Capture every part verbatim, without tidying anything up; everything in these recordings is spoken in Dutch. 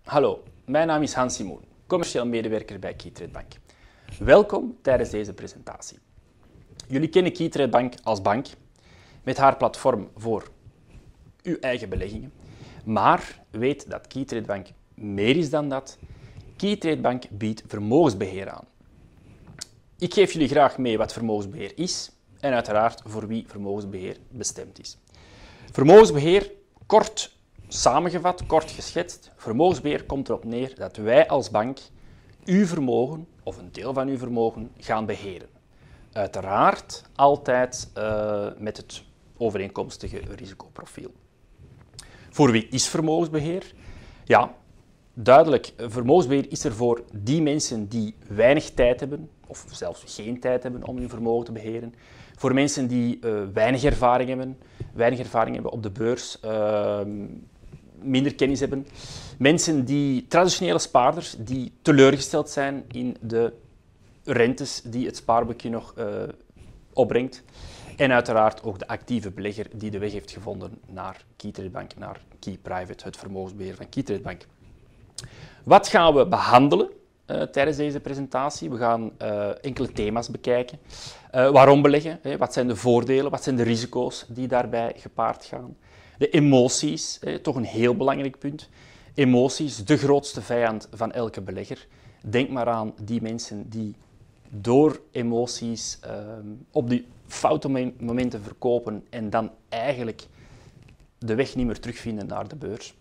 Hallo, mijn naam is Hans Simoen, commercieel medewerker bij Keytrade Bank. Welkom tijdens deze presentatie. Jullie kennen Keytrade Bank als bank met haar platform voor uw eigen beleggingen. Maar weet dat Keytrade Bank meer is dan dat. Keytrade Bank biedt vermogensbeheer aan. Ik geef jullie graag mee wat vermogensbeheer is en uiteraard voor wie vermogensbeheer bestemd is. Vermogensbeheer, kort samengevat, kort geschetst, vermogensbeheer komt erop neer dat wij als bank uw vermogen of een deel van uw vermogen gaan beheren. Uiteraard altijd uh, met het overeenkomstige risicoprofiel. Voor wie is vermogensbeheer? Ja, duidelijk, vermogensbeheer is er voor die mensen die weinig tijd hebben, of zelfs geen tijd hebben om hun vermogen te beheren. Voor mensen die uh, weinig ervaring hebben, weinig ervaring hebben op de beurs, uh, minder kennis hebben. Mensen die, traditionele spaarders, die teleurgesteld zijn in de rentes die het spaarboekje nog uh, opbrengt. En uiteraard ook de actieve belegger die de weg heeft gevonden naar Keytrade Bank, naar Key Private, het vermogensbeheer van Keytrade Bank. Wat gaan we behandelen uh, tijdens deze presentatie? We gaan uh, enkele thema's bekijken. Uh, waarom beleggen? Hè? Wat zijn de voordelen? Wat zijn de risico's die daarbij gepaard gaan? De emoties, hè? Toch een heel belangrijk punt. Emoties, de grootste vijand van elke belegger. Denk maar aan die mensen die door emoties uh, op die foute momenten verkopen en dan eigenlijk de weg niet meer terugvinden naar de beurs.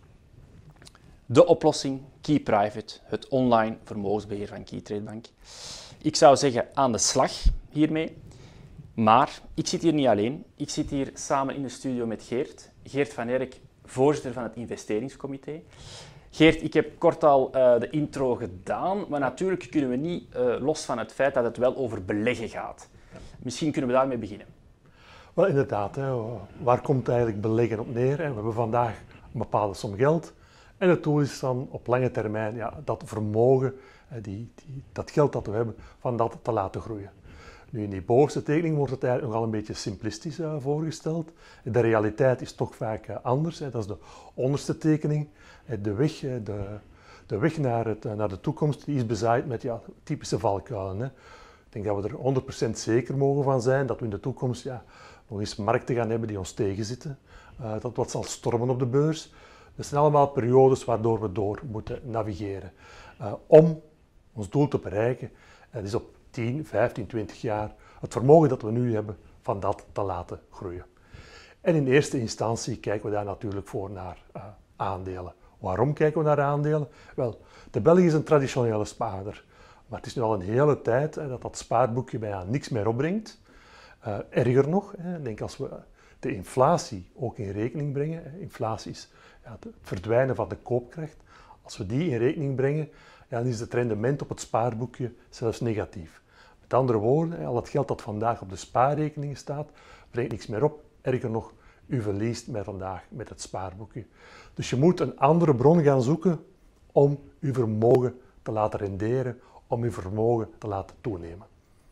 De oplossing, Key Private, het online vermogensbeheer van Keytrade Bank. Ik zou zeggen aan de slag hiermee, maar ik zit hier niet alleen. Ik zit hier samen in de studio met Geert, Geert van Erk, voorzitter van het investeringscomité. Geert, ik heb kort al uh, de intro gedaan, maar natuurlijk kunnen we niet uh, los van het feit dat het wel over beleggen gaat. Misschien kunnen we daarmee beginnen. Wel, inderdaad. Hè. Waar komt eigenlijk beleggen op neer? Hè? We hebben vandaag een bepaalde som geld en het doel is dan op lange termijn ja, dat vermogen, die, die, dat geld dat we hebben, van dat te laten groeien. Nu, in die bovenste tekening wordt het eigenlijk nogal een beetje simplistisch uh, voorgesteld. De realiteit is toch vaak uh, anders. Hè. Dat is de onderste tekening. De weg, de, de weg naar, het, naar de toekomst die is bezaaid met ja, typische valkuilen. Hè. Ik denk dat we er honderd procent zeker mogen van zijn dat we in de toekomst ja, nog eens markten gaan hebben die ons tegenzitten. Uh, dat wat zal stormen op de beurs. Dat zijn allemaal periodes waardoor we door moeten navigeren. Uh, om ons doel te bereiken, dat is op tien, vijftien, twintig jaar het vermogen dat we nu hebben van dat te laten groeien. En in eerste instantie kijken we daar natuurlijk voor naar uh, aandelen. Waarom kijken we naar aandelen? Wel, de Belg is een traditionele spaarder. Maar het is nu al een hele tijd hè, dat dat spaarboekje bijna niks meer opbrengt. Uh, erger nog, hè, denk als we de inflatie ook in rekening brengen. Hè, inflatie is ja, het verdwijnen van de koopkracht. Als we die in rekening brengen, ja, dan is het rendement op het spaarboekje zelfs negatief. Met andere woorden, hè, al het geld dat vandaag op de spaarrekening staat, brengt niks meer op. Erger nog, u verliest mij vandaag met het spaarboekje. Dus je moet een andere bron gaan zoeken om uw vermogen te laten renderen, om uw vermogen te laten toenemen.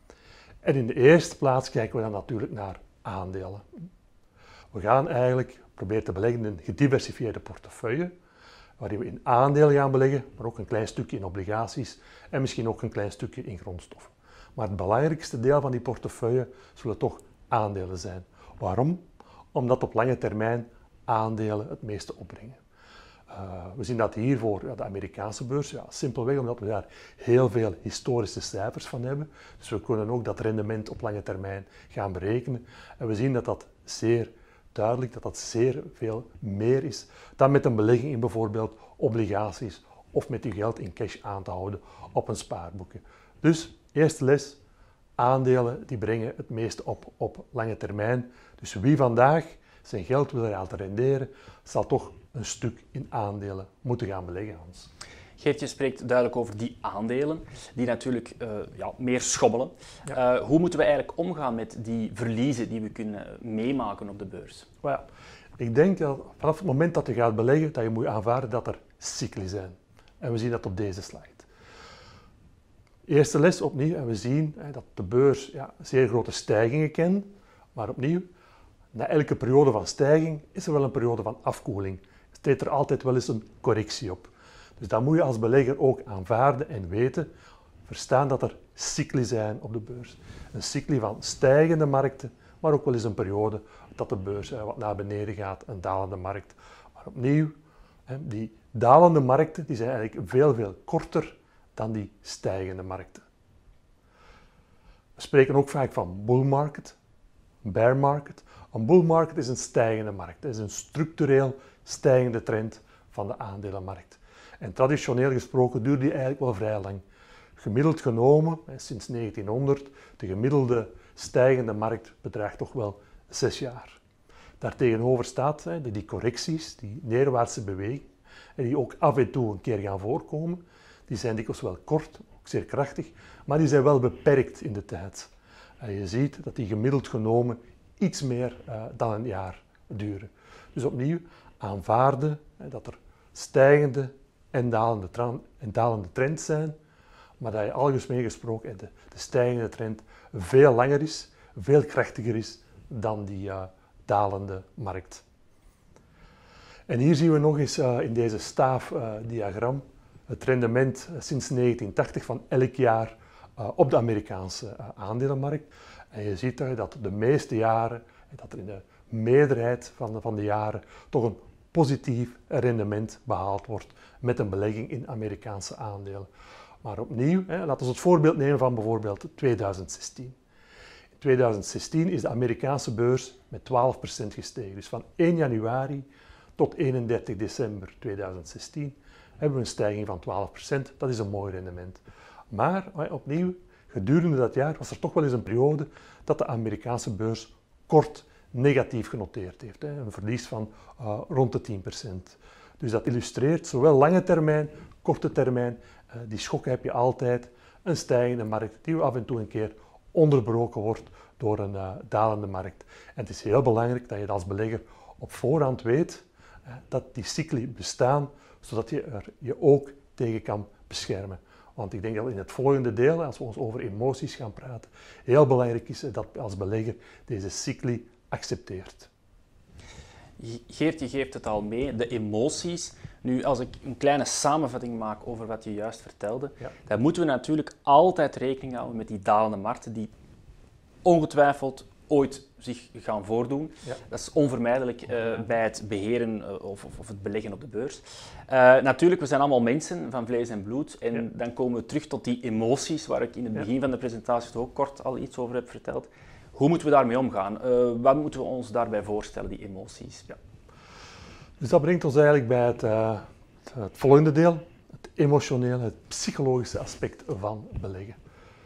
En in de eerste plaats kijken we dan natuurlijk naar aandelen. We gaan eigenlijk proberen te beleggen in een gediversifieerde portefeuille, waarin we in aandelen gaan beleggen, maar ook een klein stukje in obligaties en misschien ook een klein stukje in grondstoffen. Maar het belangrijkste deel van die portefeuille zullen toch aandelen zijn. Waarom? Omdat op lange termijn aandelen het meeste opbrengen. Uh, we zien dat hier voor ja, de Amerikaanse beurs, ja, simpelweg omdat we daar heel veel historische cijfers van hebben. Dus we kunnen ook dat rendement op lange termijn gaan berekenen. En we zien dat dat zeer duidelijk, dat dat zeer veel meer is dan met een belegging in bijvoorbeeld obligaties of met uw geld in cash aan te houden op een spaarboekje. Dus, eerste les, aandelen die brengen het meeste op op lange termijn. Dus wie vandaag zijn geld wil laten renderen, zal toch een stuk in aandelen moeten gaan beleggen, Hans. Geertje spreekt duidelijk over die aandelen, die natuurlijk uh, ja, meer schommelen. Ja. Uh, hoe moeten we eigenlijk omgaan met die verliezen die we kunnen meemaken op de beurs? Well, ja, ik denk dat vanaf het moment dat je gaat beleggen, dat je moet aanvaarden dat er cycli zijn. En we zien dat op deze slide. Eerste les opnieuw, en we zien hè, dat de beurs ja, zeer grote stijgingen kent, maar opnieuw, na elke periode van stijging is er wel een periode van afkoeling. Er treedt er altijd wel eens een correctie op. Dus dat moet je als belegger ook aanvaarden en weten, verstaan dat er cycli zijn op de beurs. Een cycli van stijgende markten, maar ook wel eens een periode dat de beurs wat naar beneden gaat, een dalende markt. Maar opnieuw, die dalende markten die zijn eigenlijk veel, veel korter dan die stijgende markten. We spreken ook vaak van bull market, bear market. Een bull market is een stijgende markt, het is een structureel stijgende trend van de aandelenmarkt. En traditioneel gesproken duurt die eigenlijk wel vrij lang. Gemiddeld genomen, sinds negentienhonderd, de gemiddelde stijgende markt bedraagt toch wel zes jaar. Daartegenover staat die correcties, die neerwaartse beweging, die ook af en toe een keer gaan voorkomen, die zijn dikwijls wel kort, ook zeer krachtig, maar die zijn wel beperkt in de tijd. En je ziet dat die gemiddeld genomen iets meer uh, dan een jaar duren. Dus opnieuw aanvaarden hè, dat er stijgende en dalende, en dalende trends zijn, maar dat je algemeen gesproken de, de stijgende trend veel langer is, veel krachtiger is dan die uh, dalende markt. En hier zien we nog eens uh, in deze staafdiagram uh, het rendement sinds negentien tachtig van elk jaar uh, op de Amerikaanse uh, aandelenmarkt. En je ziet uh, dat de meeste jaren, dat er in de meerderheid van de, van de jaren toch een positief rendement behaald wordt met een belegging in Amerikaanse aandelen. Maar opnieuw, hè, laten we het voorbeeld nemen van bijvoorbeeld tweeduizend zestien. In tweeduizend zestien is de Amerikaanse beurs met twaalf procent gestegen. Dus van één januari tot eenendertig december tweeduizend zestien hebben we een stijging van twaalf procent. Dat is een mooi rendement. Maar opnieuw, gedurende dat jaar was er toch wel eens een periode dat de Amerikaanse beurs kort negatief genoteerd heeft. Hè. Een verlies van uh, rond de tien procent. Dus dat illustreert zowel lange termijn, korte termijn. Uh, die schokken heb je altijd. Een stijgende markt die af en toe een keer onderbroken wordt door een uh, dalende markt. En het is heel belangrijk dat je als belegger op voorhand weet uh, dat die cycli bestaan, zodat je er je ook tegen kan beschermen. Want ik denk dat in het volgende deel, als we ons over emoties gaan praten, heel belangrijk is dat je als belegger deze cycli accepteert. Geert, je geeft het al mee, de emoties. Nu, als ik een kleine samenvatting maak over wat je juist vertelde, ja. dan moeten we natuurlijk altijd rekening houden met die dalende markten die ongetwijfeld ooit zich gaan voordoen. Ja. Dat is onvermijdelijk uh, bij het beheren uh, of, of het beleggen op de beurs. Uh, natuurlijk, we zijn allemaal mensen van vlees en bloed en ja. dan komen we terug tot die emoties waar ik in het begin ja. van de presentatie toch ook kort al iets over heb verteld. Hoe moeten we daarmee omgaan? Uh, wat moeten we ons daarbij voorstellen, die emoties? Ja. Dus dat brengt ons eigenlijk bij het, uh, het volgende deel, het emotionele, het psychologische aspect van beleggen.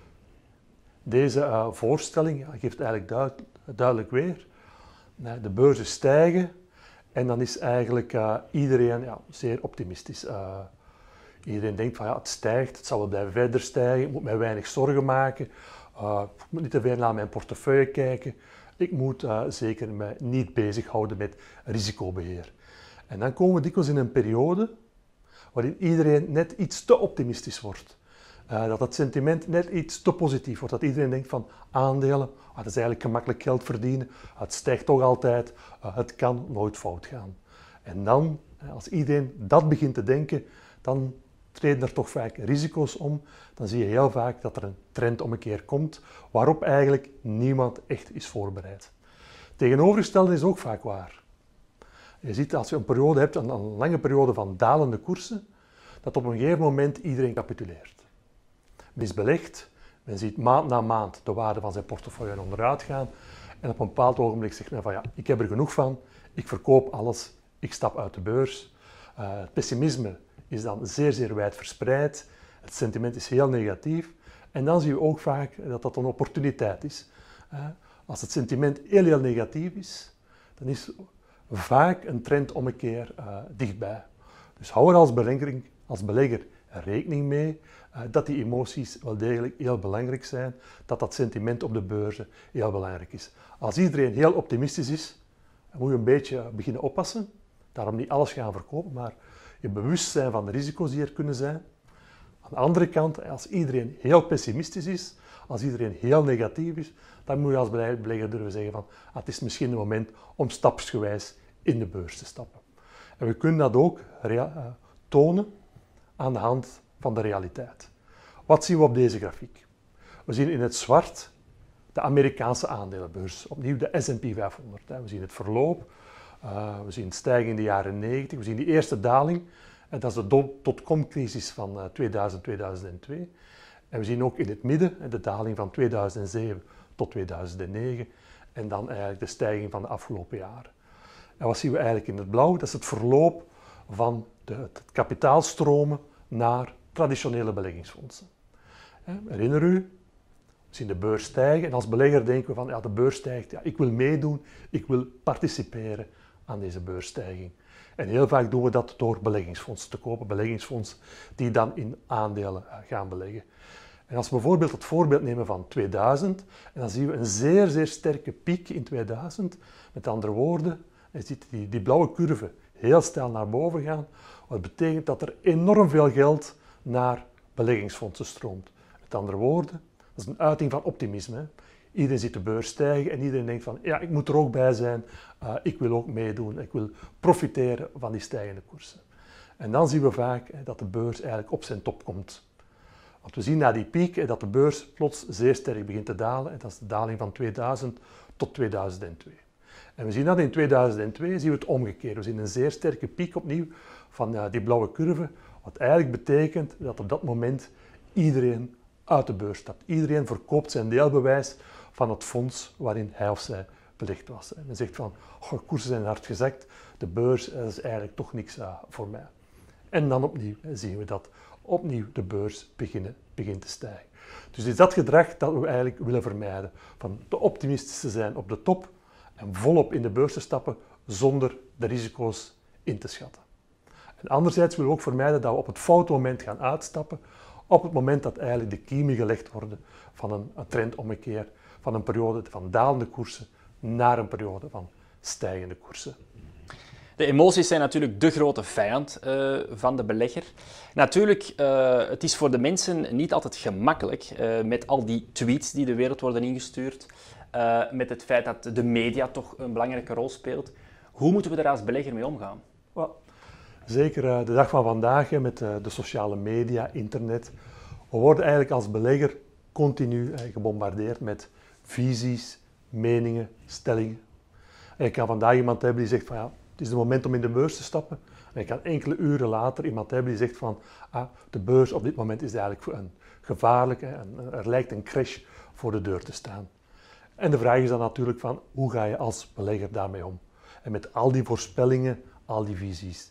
Deze uh, voorstelling ja, geeft eigenlijk duid, duidelijk weer. De beurzen stijgen en dan is eigenlijk uh, iedereen ja, zeer optimistisch. Uh, iedereen denkt van ja, het stijgt, het zal wel blijven verder stijgen, ik moet mij weinig zorgen maken. Uh, ik moet niet te veel naar mijn portefeuille kijken. Ik moet uh, zeker mij niet bezighouden met risicobeheer. En dan komen we dikwijls in een periode waarin iedereen net iets te optimistisch wordt. Uh, dat het sentiment net iets te positief wordt. Dat iedereen denkt van aandelen, ah, dat is eigenlijk gemakkelijk geld verdienen. Het stijgt toch altijd, uh, het kan nooit fout gaan. En dan, als iedereen dat begint te denken, dan treden er toch vaak risico's om. Dan zie je heel vaak dat er een trend om een keer komt, waarop eigenlijk niemand echt is voorbereid. Tegenovergestelde is ook vaak waar. Je ziet als je een periode hebt, een, een lange periode van dalende koersen, dat op een gegeven moment iedereen capituleert. Men is belegd, men ziet maand na maand de waarde van zijn portefeuille onderuit gaan en op een bepaald ogenblik zegt men van ja, ik heb er genoeg van, ik verkoop alles, ik stap uit de beurs. Uh, het pessimisme is dan zeer, zeer wijd verspreid, het sentiment is heel negatief en dan zie je ook vaak dat dat een opportuniteit is. Uh, als het sentiment heel, heel negatief is, dan is vaak een trend om een keer uh, dichtbij. Dus hou er als belegger, als belegger rekening mee uh, dat die emoties wel degelijk heel belangrijk zijn, dat dat sentiment op de beurzen heel belangrijk is. Als iedereen heel optimistisch is, dan moet je een beetje beginnen oppassen. Daarom niet alles gaan verkopen, maar je bewust zijn van de risico's die er kunnen zijn. Aan de andere kant, als iedereen heel pessimistisch is, als iedereen heel negatief is, dan moet je als belegger durven zeggen van ah, het is misschien het moment om stapsgewijs in de beurs te stappen. En we kunnen dat ook uh, tonen aan de hand van de realiteit. Wat zien we op deze grafiek? We zien in het zwart de Amerikaanse aandelenbeurs, opnieuw de S en P vijfhonderd. We zien het verloop, uh, we zien stijging in de jaren negentig, we zien die eerste daling, en dat is de dotcom-crisis van uh, tweeduizend, tweeduizend twee. En we zien ook in het midden de daling van tweeduizend zeven tot tweeduizend negen en dan eigenlijk de stijging van de afgelopen jaren. En wat zien we eigenlijk in het blauw? Dat is het verloop van de, het kapitaalstromen naar traditionele beleggingsfondsen. Herinner u, we zien de beurs stijgen en als belegger denken we van ja, de beurs stijgt, ja, ik wil meedoen, ik wil participeren aan deze beursstijging. En heel vaak doen we dat door beleggingsfondsen te kopen, beleggingsfondsen die dan in aandelen gaan beleggen. En als we bijvoorbeeld het voorbeeld nemen van tweeduizend, en dan zien we een zeer, zeer sterke piek in tweeduizend. Met andere woorden, je ziet die, die blauwe curve heel snel naar boven gaan, wat betekent dat er enorm veel geld naar beleggingsfondsen stroomt. Met andere woorden, dat is een uiting van optimisme. Hè. Iedereen ziet de beurs stijgen en iedereen denkt van ja, ik moet er ook bij zijn, uh, ik wil ook meedoen, ik wil profiteren van die stijgende koersen. En dan zien we vaak hè, dat de beurs eigenlijk op zijn top komt. Want we zien na die piek hè, dat de beurs plots zeer sterk begint te dalen en dat is de daling van tweeduizend tot tweeduizend twee. En we zien dat in tweeduizend twee zien we het omgekeerd. We zien een zeer sterke piek opnieuw van uh, die blauwe curve, wat eigenlijk betekent dat op dat moment iedereen uit de beurs stapt. Iedereen verkoopt zijn deelbewijs van het fonds waarin hij of zij belegd was. En men zegt van, oh, koersen zijn hard gezakt, de beurs dat is eigenlijk toch niks uh, voor mij. En dan opnieuw hè, zien we dat opnieuw de beurs beginnen, begint te stijgen. Dus het is dat gedrag dat we eigenlijk willen vermijden. Van te optimistisch te zijn op de top en volop in de beurs te stappen zonder de risico's in te schatten. En anderzijds willen we ook vermijden dat we op het foute moment gaan uitstappen, op het moment dat eigenlijk de kiemen gelegd worden van een, een trendommekeer, van een periode van dalende koersen naar een periode van stijgende koersen. De emoties zijn natuurlijk de grote vijand uh, van de belegger. Natuurlijk, uh, het is voor de mensen niet altijd gemakkelijk uh, met al die tweets die de wereld worden ingestuurd, uh, met het feit dat de media toch een belangrijke rol speelt. Hoe moeten we daar als belegger mee omgaan? Well, zeker uh, de dag van vandaag hè, met uh, de sociale media, internet. We worden eigenlijk als belegger continu uh, gebombardeerd met visies, meningen, stellingen. En je kan vandaag iemand hebben die zegt van ja, het is het moment om in de beurs te stappen. En je kan enkele uren later iemand hebben die zegt van ah, de beurs op dit moment is eigenlijk een gevaarlijk, hè, en er lijkt een crash voor de deur te staan. En de vraag is dan natuurlijk van hoe ga je als belegger daarmee om? En met al die voorspellingen, al die visies.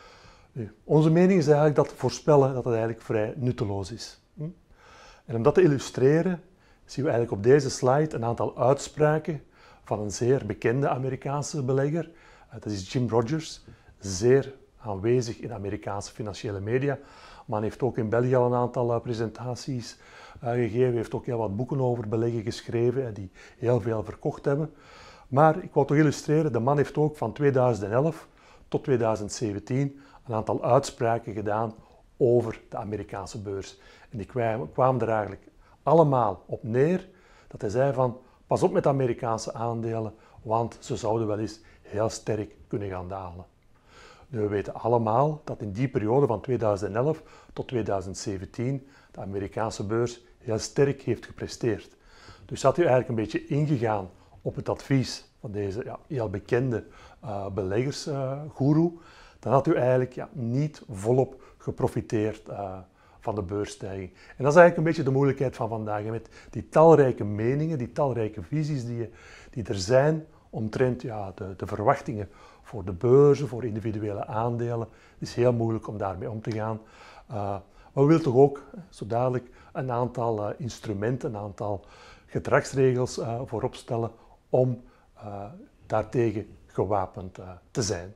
Nu, onze mening is eigenlijk dat voorspellen dat het eigenlijk vrij nutteloos is. Hm? En om dat te illustreren zien we eigenlijk op deze slide een aantal uitspraken van een zeer bekende Amerikaanse belegger. Dat is Jim Rogers, zeer aanwezig in Amerikaanse financiële media. Maar hij heeft ook in België al een aantal presentaties uh, gegeven. Hij heeft ook heel wat boeken over beleggen geschreven, die heel veel verkocht hebben. Maar ik wou toch illustreren, de man heeft ook van tweeduizend elf tot tweeduizend zeventien een aantal uitspraken gedaan over de Amerikaanse beurs. En die kwamen er eigenlijk allemaal op neer dat hij zei van pas op met Amerikaanse aandelen, want ze zouden wel eens heel sterk kunnen gaan dalen. Nu, we weten allemaal dat in die periode van tweeduizend elf tot tweeduizend zeventien de Amerikaanse beurs heel sterk heeft gepresteerd. Dus had u eigenlijk een beetje ingegaan op het advies van deze ja, heel bekende uh, beleggersgoeroe, uh, dan had u eigenlijk ja, niet volop geprofiteerd uh, van de beursstijging. En dat is eigenlijk een beetje de moeilijkheid van vandaag. Met die talrijke meningen, die talrijke visies die, die er zijn omtrent ja, de, de verwachtingen voor de beurzen, voor individuele aandelen. Het is heel moeilijk om daarmee om te gaan. Uh, maar we willen toch ook zo dadelijk een aantal uh, instrumenten, een aantal gedragsregels uh, voorop stellen om uh, daartegen gewapend uh, te zijn.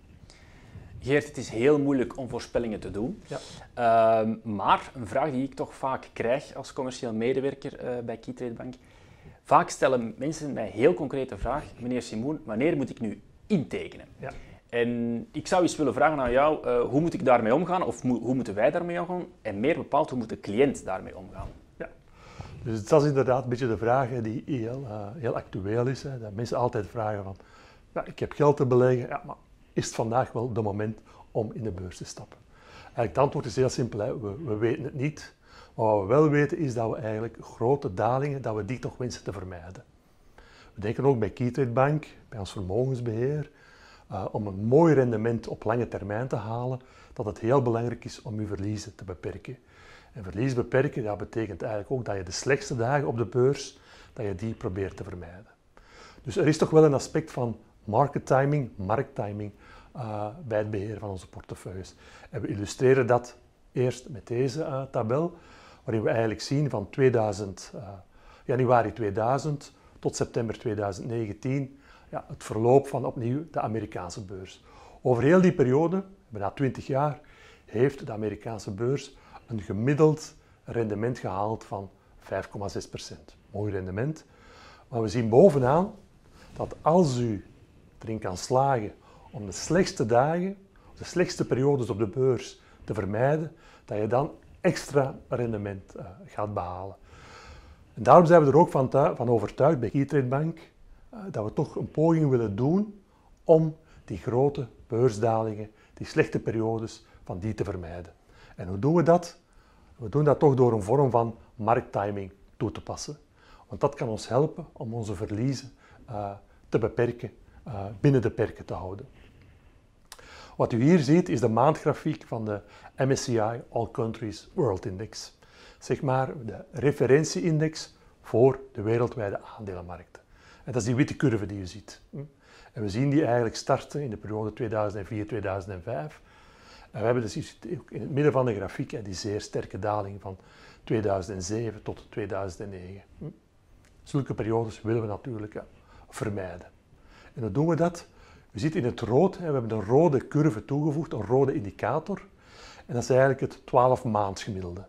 Geert, het is heel moeilijk om voorspellingen te doen. Ja. Uh, maar een vraag die ik toch vaak krijg als commercieel medewerker uh, bij Keytrade Bank. Vaak stellen mensen mij heel concrete vraag, meneer Simoen, wanneer moet ik nu intekenen? Ja. En ik zou eens willen vragen aan jou, uh, hoe moet ik daarmee omgaan? Of mo- hoe moeten wij daarmee omgaan? En meer bepaald, hoe moet de cliënt daarmee omgaan? Ja. Dus dat is inderdaad een beetje de vraag hè, die heel, uh, heel actueel is. Hè, dat mensen altijd vragen van, ja, ik heb geld te beleggen, ja, maar is het vandaag wel de moment om in de beurs te stappen? Eigenlijk, het antwoord is heel simpel, hè. We, we weten het niet. Maar wat we wel weten is dat we eigenlijk grote dalingen, dat we die toch wensen te vermijden. We denken ook bij Keytrade Bank, bij ons vermogensbeheer, uh, om een mooi rendement op lange termijn te halen, dat het heel belangrijk is om je verliezen te beperken. En verlies beperken, dat betekent eigenlijk ook dat je de slechtste dagen op de beurs, dat je die probeert te vermijden. Dus er is toch wel een aspect van market timing, markttiming, uh, bij het beheer van onze portefeuilles. En we illustreren dat eerst met deze uh, tabel, waarin we eigenlijk zien van tweeduizend, uh, januari tweeduizend tot september tweeduizend negentien, ja, het verloop van opnieuw de Amerikaanse beurs. Over heel die periode, bijna twintig jaar, heeft de Amerikaanse beurs een gemiddeld rendement gehaald van vijf komma zes procent. Mooi rendement. Maar we zien bovenaan dat als u erin kan slagen om de slechtste dagen, de slechtste periodes op de beurs te vermijden, dat je dan extra rendement uh, gaat behalen. En daarom zijn we er ook van, van overtuigd bij Keytrade Bank uh, dat we toch een poging willen doen om die grote beursdalingen, die slechte periodes, van die te vermijden. En hoe doen we dat? We doen dat toch door een vorm van markttiming toe te passen. Want dat kan ons helpen om onze verliezen uh, te beperken, uh, binnen de perken te houden. Wat u hier ziet is de maandgrafiek van de M S C I All Countries World Index. Zeg maar de referentieindex voor de wereldwijde aandelenmarkten. En dat is die witte curve die u ziet. En we zien die eigenlijk starten in de periode tweeduizend vier tot tweeduizend vijf. En we hebben dus in het midden van de grafiek die zeer sterke daling van tweeduizend zeven tot tweeduizend negen. Zulke periodes willen we natuurlijk vermijden. En hoe doen we dat? U ziet in het rood, we hebben een rode curve toegevoegd, een rode indicator. En dat is eigenlijk het twaalf maands gemiddelde.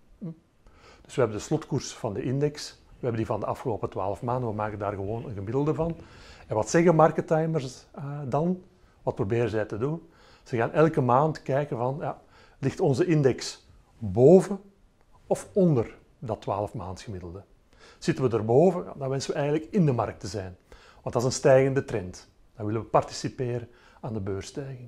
Dus we hebben de slotkoers van de index, we hebben die van de afgelopen twaalf maanden, we maken daar gewoon een gemiddelde van. En wat zeggen markettimers uh, dan? Wat proberen zij te doen? Ze gaan elke maand kijken van, ja, ligt onze index boven of onder dat twaalf maands gemiddelde? Zitten we erboven, dan wensen we eigenlijk in de markt te zijn. Want dat is een stijgende trend. Dan willen we participeren aan de beursstijging.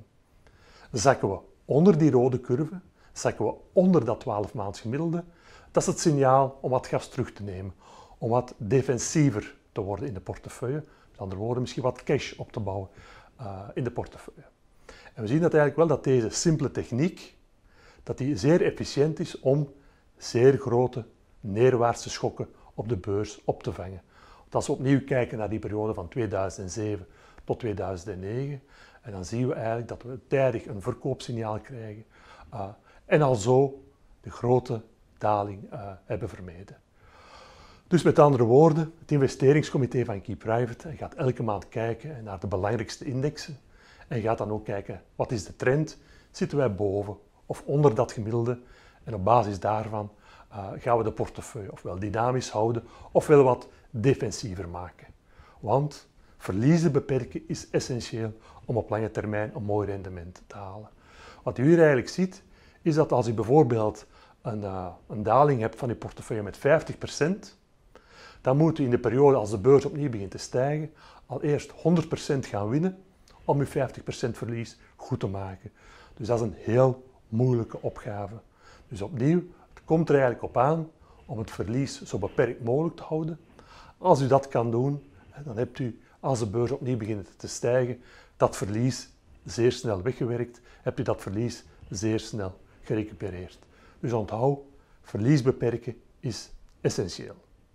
Zakken we onder die rode curve, zakken we onder dat twaalf maands gemiddelde, dat is het signaal om wat gas terug te nemen. Om wat defensiever te worden in de portefeuille. Met andere woorden, misschien wat cash op te bouwen uh, in de portefeuille. En we zien dat eigenlijk wel dat deze simpele techniek, dat die zeer efficiënt is om zeer grote neerwaartse schokken op de beurs op te vangen. Want als we opnieuw kijken naar die periode van tweeduizend zeven tot tweeduizend negen, en dan zien we eigenlijk dat we tijdig een verkoopsignaal krijgen uh, en al zo de grote daling uh, hebben vermeden. Dus met andere woorden, het investeringscomité van Keyprivate gaat elke maand kijken naar de belangrijkste indexen en gaat dan ook kijken wat is de trend, zitten wij boven of onder dat gemiddelde en op basis daarvan uh, gaan we de portefeuille ofwel dynamisch houden ofwel wat defensiever maken. Want verliezen beperken is essentieel om op lange termijn een mooi rendement te halen. Wat u hier eigenlijk ziet, is dat als u bijvoorbeeld een, uh, een daling hebt van uw portefeuille met vijftig procent, dan moet u in de periode als de beurs opnieuw begint te stijgen, al eerst honderd procent gaan winnen om uw vijftig procent verlies goed te maken. Dus dat is een heel moeilijke opgave. Dus opnieuw, het komt er eigenlijk op aan om het verlies zo beperkt mogelijk te houden. Als u dat kan doen, dan hebt u, als de beurs opnieuw begint te stijgen, dat verlies zeer snel weggewerkt, hebt u dat verlies zeer snel gerecupereerd. Dus onthoud, verlies beperken is essentieel.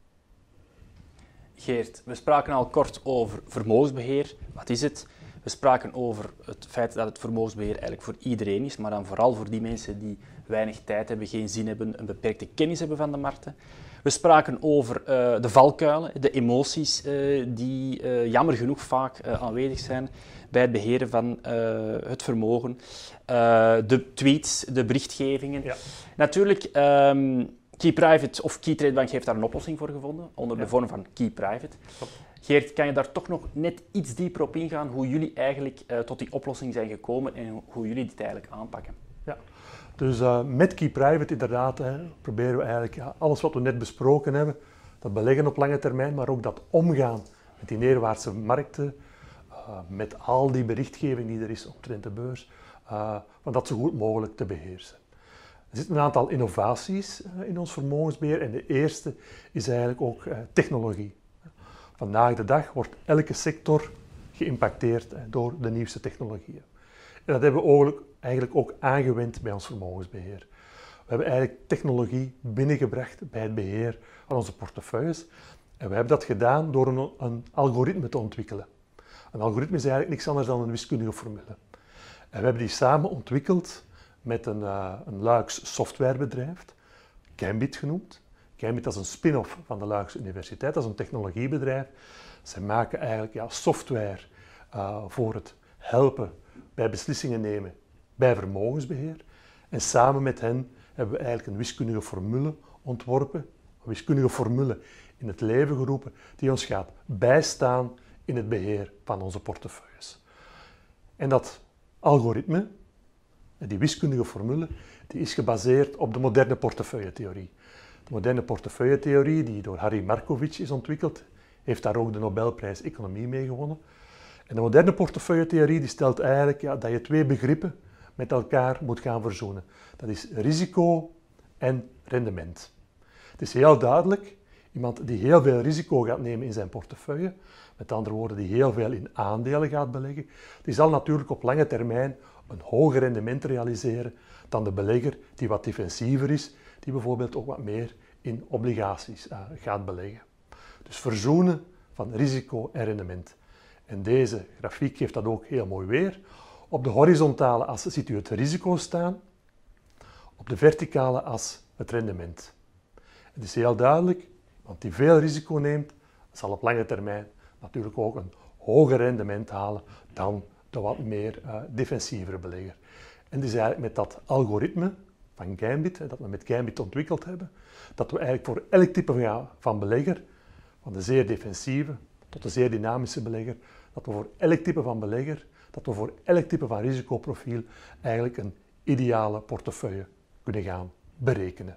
Geert, we spraken al kort over vermogensbeheer. Wat is het? We spraken over het feit dat het vermogensbeheer eigenlijk voor iedereen is, maar dan vooral voor die mensen die weinig tijd hebben, geen zin hebben, een beperkte kennis hebben van de markten. We spraken over uh, de valkuilen, de emoties uh, die uh, jammer genoeg vaak uh, aanwezig zijn bij het beheren van uh, het vermogen. Uh, de tweets, de berichtgevingen. Ja. Natuurlijk, um, Keyprivate of Keytrade Bank heeft daar een oplossing voor gevonden, onder ja. de vorm van Keyprivate. Geert, kan je daar toch nog net iets dieper op ingaan, hoe jullie eigenlijk uh, tot die oplossing zijn gekomen en hoe jullie dit eigenlijk aanpakken? Ja. Dus uh, met Keyprivate inderdaad hè, proberen we eigenlijk ja, alles wat we net besproken hebben, dat beleggen op lange termijn, maar ook dat omgaan met die neerwaartse markten, uh, met al die berichtgeving die er is omtrent de beurs, uh, uh, van dat zo goed mogelijk te beheersen. Er zitten een aantal innovaties uh, in ons vermogensbeheer en de eerste is eigenlijk ook uh, technologie. Vandaag de dag wordt elke sector geïmpacteerd uh, door de nieuwste technologieën. En dat hebben we eigenlijk ook aangewend bij ons vermogensbeheer. We hebben eigenlijk technologie binnengebracht bij het beheer van onze portefeuilles. En we hebben dat gedaan door een, een algoritme te ontwikkelen. Een algoritme is eigenlijk niks anders dan een wiskundige formule. En we hebben die samen ontwikkeld met een, uh, een Luiks softwarebedrijf, Gambit genoemd. Gambit is een spin-off van de Luikse Universiteit, dat is een technologiebedrijf. Zij maken eigenlijk ja, software uh, voor het helpen bij beslissingen nemen bij vermogensbeheer. En samen met hen hebben we eigenlijk een wiskundige formule ontworpen, een wiskundige formule in het leven geroepen, die ons gaat bijstaan in het beheer van onze portefeuilles. En dat algoritme, die wiskundige formule, die is gebaseerd op de moderne portefeuilletheorie. De moderne portefeuilletheorie, die door Harry Markowitz is ontwikkeld, heeft daar ook de Nobelprijs Economie mee gewonnen. En de moderne portefeuilletheorie die stelt eigenlijk ja, dat je twee begrippen met elkaar moet gaan verzoenen. Dat is risico en rendement. Het is heel duidelijk, iemand die heel veel risico gaat nemen in zijn portefeuille, met andere woorden die heel veel in aandelen gaat beleggen, die zal natuurlijk op lange termijn een hoger rendement realiseren dan de belegger die wat defensiever is, die bijvoorbeeld ook wat meer in obligaties uh, gaat beleggen. Dus verzoenen van risico en rendement. En deze grafiek geeft dat ook heel mooi weer. Op de horizontale as ziet u het risico staan, op de verticale as het rendement. Het is heel duidelijk, want die veel risico neemt, zal op lange termijn natuurlijk ook een hoger rendement halen dan de wat meer uh, defensievere belegger. En het is eigenlijk met dat algoritme van Gambit, hè, dat we met Gambit ontwikkeld hebben, dat we eigenlijk voor elk type van, van belegger, van de zeer defensieve tot de zeer dynamische belegger, dat we voor elk type van belegger, dat we voor elk type van risicoprofiel eigenlijk een ideale portefeuille kunnen gaan berekenen.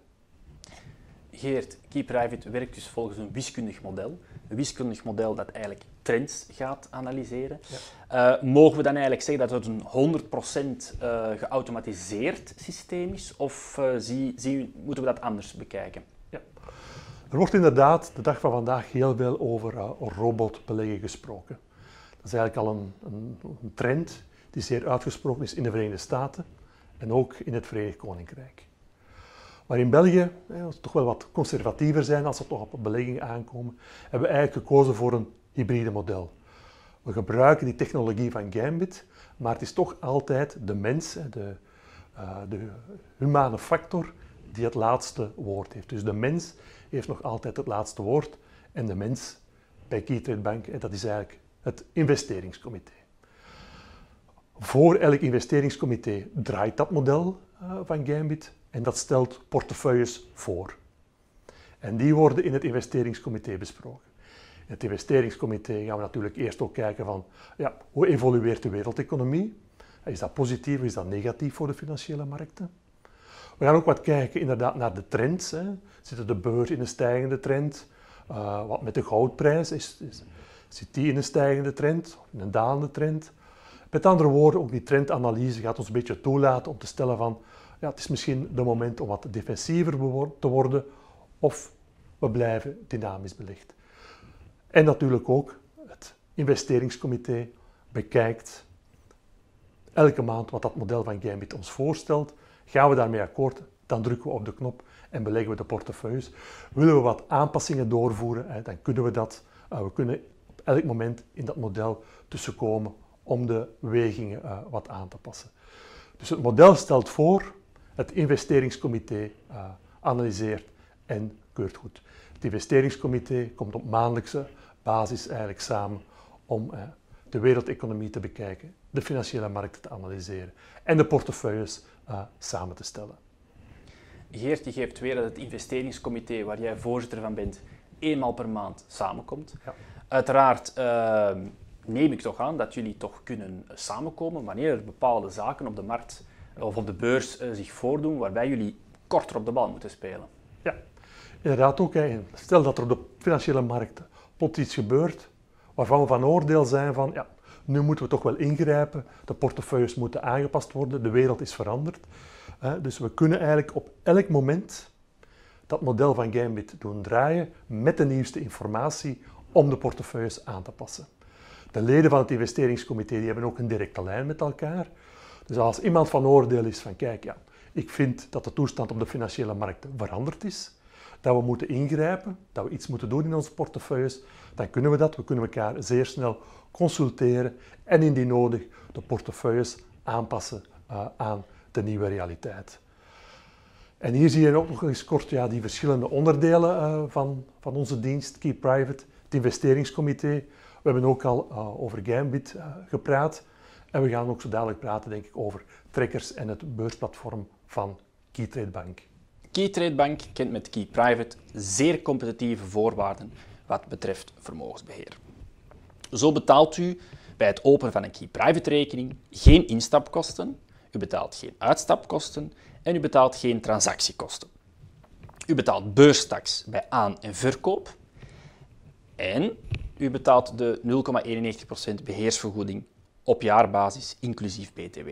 Geert, KeyPrivate werkt dus volgens een wiskundig model. Een wiskundig model dat eigenlijk trends gaat analyseren. Ja. Uh, mogen we dan eigenlijk zeggen dat het een honderd procent uh, geautomatiseerd systeem is? Of uh, zie, zie, moeten we dat anders bekijken? Ja. Er wordt inderdaad de dag van vandaag heel veel over uh, robotbeleggen gesproken. Dat is eigenlijk al een, een, een trend die zeer uitgesproken is in de Verenigde Staten en ook in het Verenigd Koninkrijk. Maar in België, als we toch wel wat conservatiever zijn als we toch op beleggingen aankomen, hebben we eigenlijk gekozen voor een hybride model. We gebruiken die technologie van Gambit, maar het is toch altijd de mens, de, uh, de humane factor, die het laatste woord heeft. Dus de mens heeft nog altijd het laatste woord en de mens bij Keytrade Bank, dat is eigenlijk het investeringscomité. Voor elk investeringscomité draait dat model uh, van Gambit en dat stelt portefeuilles voor. En die worden in het investeringscomité besproken. In het investeringscomité gaan we natuurlijk eerst ook kijken van ja, hoe evolueert de wereldeconomie? Is dat positief of is dat negatief voor de financiële markten? We gaan ook wat kijken inderdaad naar de trends. Hè. Zit de beurs in een stijgende trend? Uh, wat met de goudprijs? Is, is, zit die in een stijgende trend of in een dalende trend? Met andere woorden, ook die trendanalyse gaat ons een beetje toelaten om te stellen van ja, het is misschien de moment om wat defensiever te worden of we blijven dynamisch belegd. En natuurlijk ook het investeringscomité bekijkt elke maand wat dat model van Gambit ons voorstelt. Gaan we daarmee akkoord, dan drukken we op de knop en beleggen we de portefeuilles. Willen we wat aanpassingen doorvoeren, dan kunnen we dat. We kunnen op elk moment in dat model tussenkomen om de wegingen wat aan te passen. Dus het model stelt voor, het investeringscomité uh, analyseert en keurt goed. Het investeringscomité komt op maandelijkse basis eigenlijk samen om uh, de wereldeconomie te bekijken, de financiële markten te analyseren en de portefeuilles uh, samen te stellen. Geert, je geeft weer dat het investeringscomité, waar jij voorzitter van bent, eenmaal per maand samenkomt. Ja. Uiteraard uh, neem ik toch aan dat jullie toch kunnen samenkomen wanneer er bepaalde zaken op de markt of op de beurs uh, zich voordoen waarbij jullie korter op de bal moeten spelen. Ja, inderdaad ook. Hè. Stel dat er op de financiële markt plots iets gebeurt waarvan we van oordeel zijn van ja, nu moeten we toch wel ingrijpen, de portefeuilles moeten aangepast worden, de wereld is veranderd. Dus we kunnen eigenlijk op elk moment dat model van Gambit doen draaien met de nieuwste informatie om de portefeuilles aan te passen. De leden van het investeringscomité die hebben ook een directe lijn met elkaar. Dus als iemand van oordeel is van kijk, ja, ik vind dat de toestand op de financiële markten veranderd is, dat we moeten ingrijpen, dat we iets moeten doen in onze portefeuilles, dan kunnen we dat. We kunnen elkaar zeer snel consulteren en indien nodig de portefeuilles aanpassen uh, aan de nieuwe realiteit. En hier zie je ook nog eens kort ja, die verschillende onderdelen uh, van, van onze dienst, Key Private, het investeringscomité. We hebben ook al uh, over Gambit uh, gepraat en we gaan ook zo dadelijk praten denk ik, over trackers en het beursplatform van Keytrade Bank. Keytrade Bank kent met Key Private zeer competitieve voorwaarden wat betreft vermogensbeheer. Zo betaalt u bij het openen van een Key Private rekening geen instapkosten, u betaalt geen uitstapkosten en u betaalt geen transactiekosten. U betaalt beurstaks bij aan- en verkoop en u betaalt de nul komma eenennegentig procent beheersvergoeding op jaarbasis, inclusief B T W.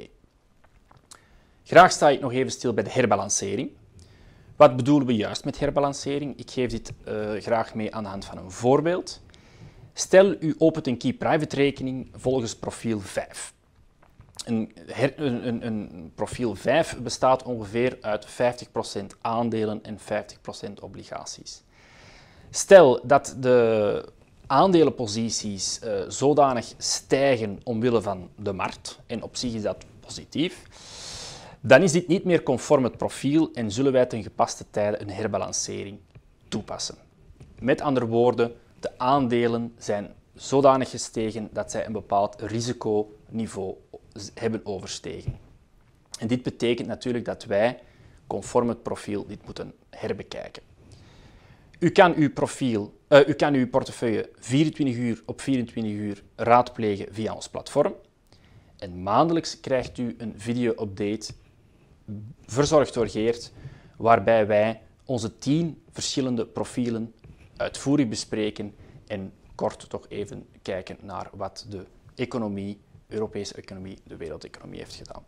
Graag sta ik nog even stil bij de herbalancering. Wat bedoelen we juist met herbalancering? Ik geef dit uh, graag mee aan de hand van een voorbeeld. Stel, u opent een Key Private rekening volgens profiel vijf. Een, her, een, een, een profiel vijf bestaat ongeveer uit vijftig procent aandelen en vijftig procent obligaties. Stel dat de aandelenposities uh, zodanig stijgen omwille van de markt, en op zich is dat positief, dan is dit niet meer conform het profiel en zullen wij ten gepaste tijde een herbalancering toepassen. Met andere woorden, de aandelen zijn zodanig gestegen dat zij een bepaald risiconiveau hebben overstegen. En dit betekent natuurlijk dat wij, conform het profiel, dit moeten herbekijken. U kan uw, profiel, uh, u kan uw portefeuille vierentwintig uur op vierentwintig uur raadplegen via ons platform. En maandelijks krijgt u een video-update verzorgd door Geert, waarbij wij onze tien verschillende profielen uitvoerig bespreken en kort toch even kijken naar wat de economie, Europese economie, de wereldeconomie heeft gedaan.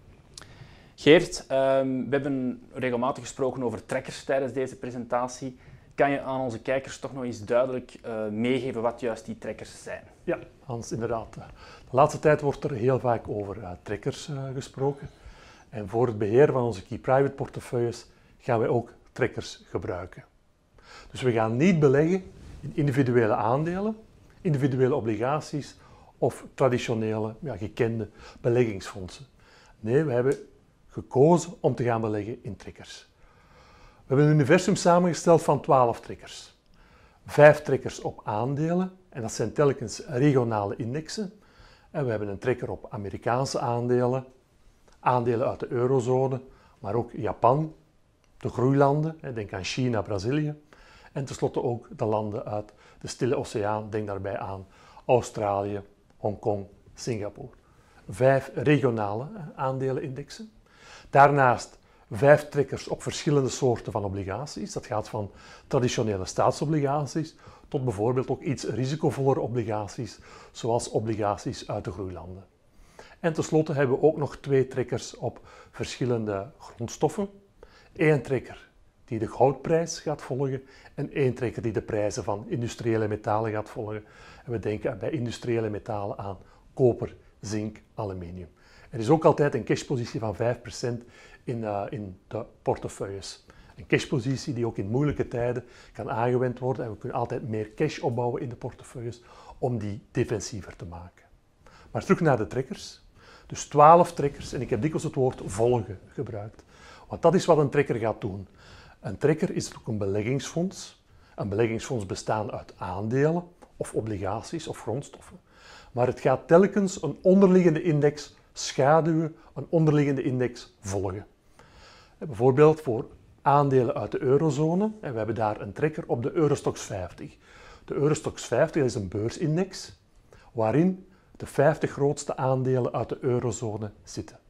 Geert, um, we hebben regelmatig gesproken over trackers tijdens deze presentatie. Kan je aan onze kijkers toch nog eens duidelijk uh, meegeven wat juist die trackers zijn? Ja, Hans, inderdaad. De laatste tijd wordt er heel vaak over uh, trackers uh, gesproken. En voor het beheer van onze Key Private portefeuilles gaan wij ook trackers gebruiken. Dus we gaan niet beleggen in individuele aandelen, individuele obligaties of traditionele, ja, gekende beleggingsfondsen. Nee, we hebben gekozen om te gaan beleggen in trackers. We hebben een universum samengesteld van twaalf trackers. Vijf trackers op aandelen, en dat zijn telkens regionale indexen. En we hebben een tracker op Amerikaanse aandelen, aandelen uit de eurozone, maar ook Japan, de groeilanden, denk aan China, Brazilië. En tenslotte ook de landen uit de Stille Oceaan, denk daarbij aan Australië, Hongkong, Singapore. Vijf regionale aandelenindexen. Daarnaast vijf trackers op verschillende soorten van obligaties. Dat gaat van traditionele staatsobligaties tot bijvoorbeeld ook iets risicovollere obligaties, zoals obligaties uit de groeilanden. En tenslotte hebben we ook nog twee trackers op verschillende grondstoffen. Eén tracker die de goudprijs gaat volgen en één tracker die de prijzen van industriële metalen gaat volgen. En we denken bij industriële metalen aan koper, zink, aluminium. Er is ook altijd een cashpositie van vijf procent in, uh, in de portefeuilles. Een cashpositie die ook in moeilijke tijden kan aangewend worden en we kunnen altijd meer cash opbouwen in de portefeuilles om die defensiever te maken. Maar terug naar de trackers. Dus twaalf trackers en ik heb dikwijls het woord volgen gebruikt. Want dat is wat een tracker gaat doen. Een tracker is ook een beleggingsfonds. Een beleggingsfonds bestaat uit aandelen of obligaties of grondstoffen. Maar het gaat telkens een onderliggende index schaduwen, een onderliggende index volgen. Bijvoorbeeld voor aandelen uit de eurozone, en we hebben daar een tracker op de Eurostoxx vijftig. De Eurostoxx vijftig is een beursindex waarin de vijftig grootste aandelen uit de eurozone zitten.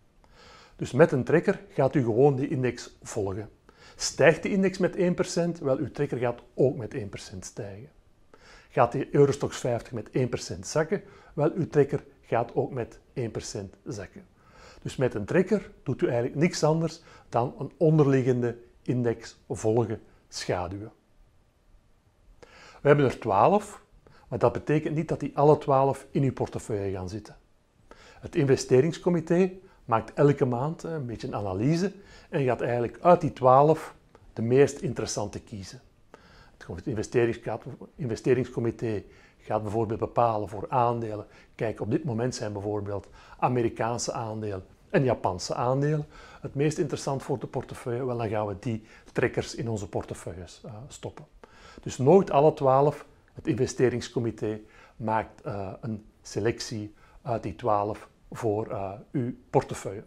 Dus met een tracker gaat u gewoon die index volgen. Stijgt die index met één procent? Wel, uw tracker gaat ook met één procent stijgen. gaat die Eurostoxx vijftig met één procent zakken, wel, uw trekker gaat ook met één procent zakken. Dus met een trekker doet u eigenlijk niks anders dan een onderliggende index volgen, schaduwen. We hebben er twaalf, maar dat betekent niet dat die alle twaalf in uw portefeuille gaan zitten. Het investeringscomité maakt elke maand een beetje een analyse en gaat eigenlijk uit die twaalf de meest interessante kiezen. Het investeringscomité gaat bijvoorbeeld bepalen voor aandelen. Kijk, op dit moment zijn bijvoorbeeld Amerikaanse aandelen en Japanse aandelen het meest interessant voor de portefeuille. Wel, dan gaan we die trekkers in onze portefeuilles uh, stoppen. Dus nooit alle twaalf. Het investeringscomité maakt uh, een selectie uit die twaalf voor uh, uw portefeuille.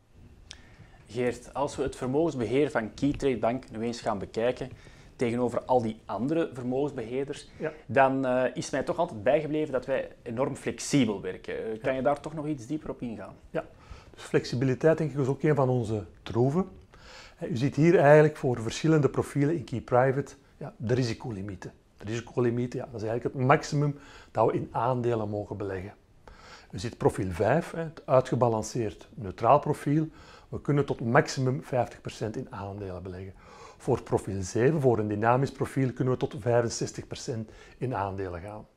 Geert, als we het vermogensbeheer van Keytrade Bank nu eens gaan bekijken tegenover al die andere vermogensbeheerders, ja. dan uh, is mij toch altijd bijgebleven dat wij enorm flexibel werken. Kan je daar toch nog iets dieper op ingaan? Ja, dus flexibiliteit denk ik is ook een van onze troeven. U ziet hier eigenlijk voor verschillende profielen in Key Private ja, de risicolimieten. De risicolimieten, ja, dat is eigenlijk het maximum dat we in aandelen mogen beleggen. U ziet profiel vijf, het uitgebalanceerd neutraal profiel. We kunnen tot maximum vijftig procent in aandelen beleggen. Voor profiel zeven, voor een dynamisch profiel, kunnen we tot vijfenzestig procent in aandelen gaan.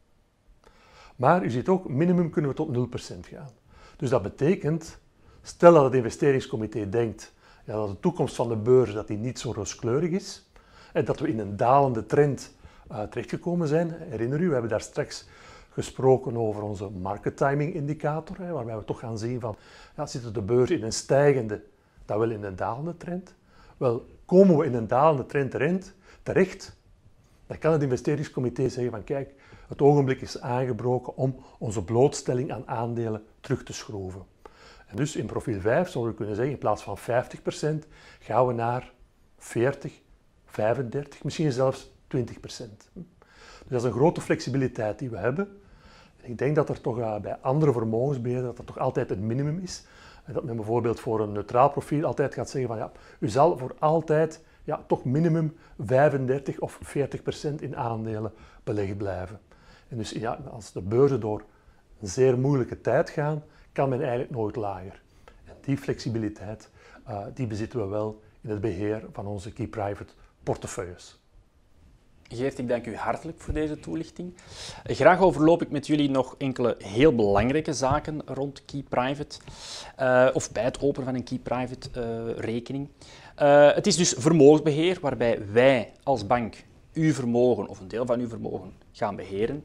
Maar u ziet ook, minimum kunnen we tot nul procent gaan. Dus dat betekent, stel dat het investeringscomité denkt ja, dat de toekomst van de beurs dat die niet zo rooskleurig is en dat we in een dalende trend uh, terechtgekomen zijn. Herinner u, we hebben daar straks gesproken over onze market timing indicator, hè, waarbij we toch gaan zien van, ja, zit de beurs in een stijgende, dan wel in een dalende trend. Wel, komen we in een dalende trend terecht, dan kan het investeringscomité zeggen van, kijk, het ogenblik is aangebroken om onze blootstelling aan aandelen terug te schroeven. En dus in profiel vijf zouden we kunnen zeggen, in plaats van vijftig procent gaan we naar veertig, vijfendertig, misschien zelfs twintig procent. Dus dat is een grote flexibiliteit die we hebben. Ik denk dat er toch uh, bij andere vermogensbeheerders dat er toch altijd een minimum is. En dat men bijvoorbeeld voor een neutraal profiel altijd gaat zeggen van ja, u zal voor altijd ja, toch minimum vijfendertig of veertig procent in aandelen belegd blijven. En dus ja, als de beurzen door een zeer moeilijke tijd gaan, kan men eigenlijk nooit lager. En die flexibiliteit uh, die bezitten we wel in het beheer van onze Key Private portefeuilles. Geert, ik dank u hartelijk voor deze toelichting. Graag overloop ik met jullie nog enkele heel belangrijke zaken rond Key Private, uh, of bij het openen van een Key Private uh, rekening. Uh, het is dus vermogensbeheer, waarbij wij als bank uw vermogen of een deel van uw vermogen gaan beheren.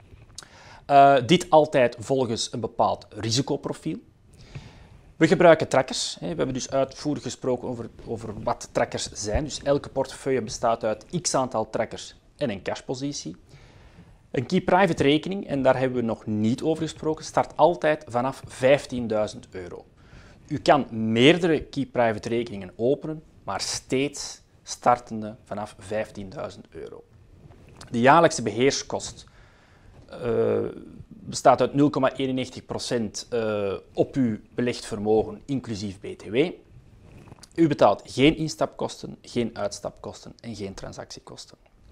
Uh, dit altijd volgens een bepaald risicoprofiel. We gebruiken trackers. We hebben dus uitvoerig gesproken over, over wat trackers zijn. Dus elke portefeuille bestaat uit x aantal trackers en een cashpositie. Een Key Private rekening, en daar hebben we nog niet over gesproken, start altijd vanaf vijftienduizend euro. U kan meerdere Key Private rekeningen openen, maar steeds startende vanaf vijftienduizend euro. De jaarlijkse beheerskost uh, bestaat uit nul komma eenennegentig procent uh, op uw belegd vermogen, inclusief B T W. U betaalt geen instapkosten, geen uitstapkosten en geen transactiekosten.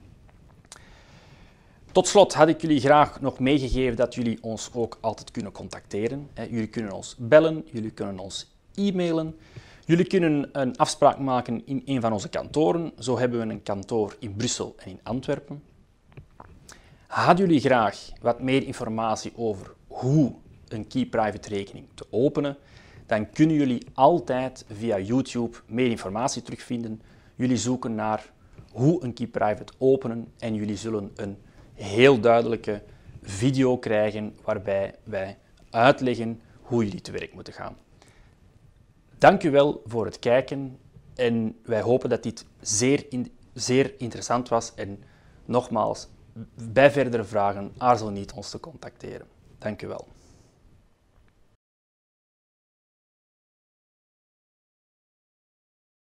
Tot slot had ik jullie graag nog meegegeven dat jullie ons ook altijd kunnen contacteren. Jullie kunnen ons bellen, jullie kunnen ons e-mailen. Jullie kunnen een afspraak maken in een van onze kantoren. Zo hebben we een kantoor in Brussel en in Antwerpen. Hadden jullie graag wat meer informatie over hoe een Key Private rekening te openen, dan kunnen jullie altijd via YouTube meer informatie terugvinden. Jullie zoeken naar hoe een Key Private openen en jullie zullen een heel duidelijke video krijgen waarbij wij uitleggen hoe jullie te werk moeten gaan. Dank u wel voor het kijken en wij hopen dat dit zeer, in, zeer interessant was en nogmaals, bij verdere vragen aarzel niet ons te contacteren. Dank u wel.